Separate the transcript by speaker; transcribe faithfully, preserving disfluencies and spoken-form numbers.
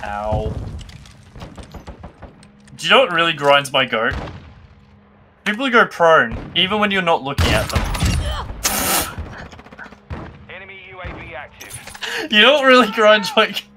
Speaker 1: Ow. Do you know what really grinds my goat? People who go prone, even when you're not looking at them.
Speaker 2: Enemy U A V active.
Speaker 1: You know what really grinds my